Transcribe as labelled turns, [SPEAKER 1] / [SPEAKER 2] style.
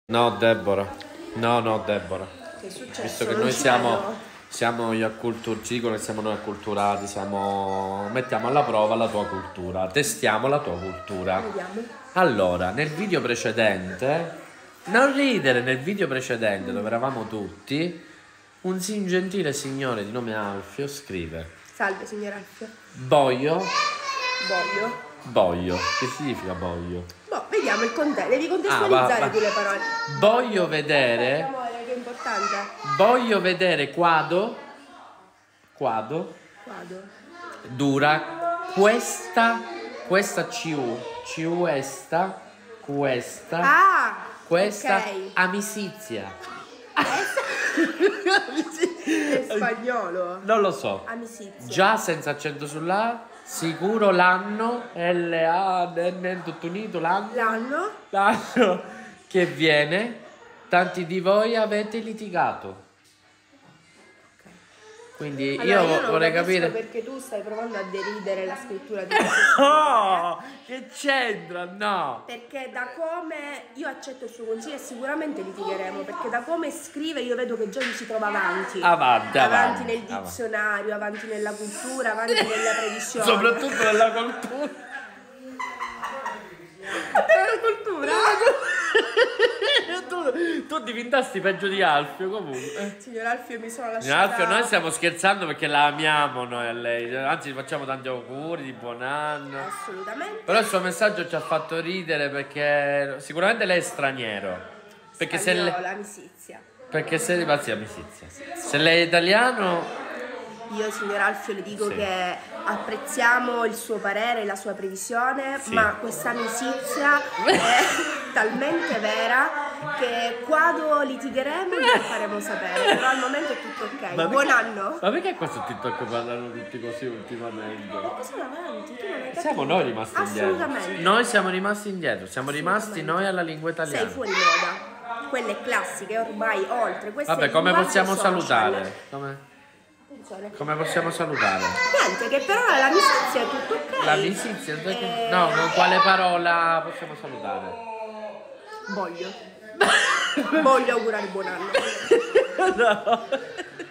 [SPEAKER 1] No, Deborah. No, Deborah.
[SPEAKER 2] Che è successo?
[SPEAKER 1] Visto che
[SPEAKER 2] Non
[SPEAKER 1] noi
[SPEAKER 2] ci
[SPEAKER 1] siamo ci dicono che siamo noi acculturati, mettiamo alla prova la tua cultura, testiamo la tua cultura.
[SPEAKER 2] Vediamo.
[SPEAKER 1] Allora, nel video precedente, non ridere, nel video precedente dove eravamo tutti, un gentile signore di nome Alfio scrive:
[SPEAKER 2] Salve, signor Alfio.
[SPEAKER 1] Voglio.
[SPEAKER 2] Voglio.
[SPEAKER 1] Che significa voglio?
[SPEAKER 2] Boh, vediamo il contesto. Devi contestualizzare
[SPEAKER 1] va.
[SPEAKER 2] tu le parole.
[SPEAKER 1] Voglio vedere.
[SPEAKER 2] Amore, che è importante.
[SPEAKER 1] Voglio vedere quando
[SPEAKER 2] Vado.
[SPEAKER 1] dura questa questa
[SPEAKER 2] ok.
[SPEAKER 1] amicizia.
[SPEAKER 2] È spagnolo.
[SPEAKER 1] Non lo so.
[SPEAKER 2] Amicizia.
[SPEAKER 1] Già senza accento sulla sicuro l'anno L-A-N tutto unito l'anno che viene, tanti di voi avete litigato. Quindi
[SPEAKER 2] Allora,
[SPEAKER 1] io
[SPEAKER 2] non
[SPEAKER 1] vorrei
[SPEAKER 2] capisco
[SPEAKER 1] capire
[SPEAKER 2] perché tu stai provando a deridere la scrittura di questo
[SPEAKER 1] Oh, che c'entra? No.
[SPEAKER 2] perché da come io accetto il suo consiglio e sicuramente litigheremo, perché da come scrive io vedo che già lui si trova avanti
[SPEAKER 1] Avanti,
[SPEAKER 2] nel dizionario, avanti nella cultura, avanti nella previsione,
[SPEAKER 1] soprattutto nella cultura. Tu diventasti peggio di Alfio comunque.
[SPEAKER 2] Signor Alfio, mi sono
[SPEAKER 1] Signor
[SPEAKER 2] lasciata.
[SPEAKER 1] Alfio, noi stiamo scherzando perché la amiamo noi a lei. Anzi, facciamo tanti auguri di buon anno.
[SPEAKER 2] Assolutamente.
[SPEAKER 1] Però il suo messaggio ci ha fatto ridere perché sicuramente lei è straniero. Perché
[SPEAKER 2] Spagnola, amicizia.
[SPEAKER 1] amicizia. Se lei è italiano.
[SPEAKER 2] Io, signor Alfio, le dico
[SPEAKER 1] Sì.
[SPEAKER 2] che apprezziamo il suo parere e la sua previsione,
[SPEAKER 1] Sì.
[SPEAKER 2] ma questa amicizia è talmente vera che quando litigheremo glielo faremo sapere. Però al momento è tutto ok. Buon anno!
[SPEAKER 1] Ma perché questo TikTok parlano tutti così ultimamente?
[SPEAKER 2] Perché sono avanti, tu non hai capito.
[SPEAKER 1] Siamo noi rimasti indietro.
[SPEAKER 2] Assolutamente.
[SPEAKER 1] Noi siamo rimasti indietro, siamo rimasti noi alla lingua
[SPEAKER 2] Sei
[SPEAKER 1] italiana.
[SPEAKER 2] fuori moda. Quelle classiche, ormai oltre. Queste
[SPEAKER 1] Vabbè, come
[SPEAKER 2] linguaggi
[SPEAKER 1] possiamo
[SPEAKER 2] social.
[SPEAKER 1] salutare?
[SPEAKER 2] Attenzione.
[SPEAKER 1] Come possiamo salutare?
[SPEAKER 2] Niente, che però l'amicizia è tutto ok.
[SPEAKER 1] L'amicizia? No, con quale parola possiamo salutare?
[SPEAKER 2] Voglio augurare buon anno.
[SPEAKER 1] No.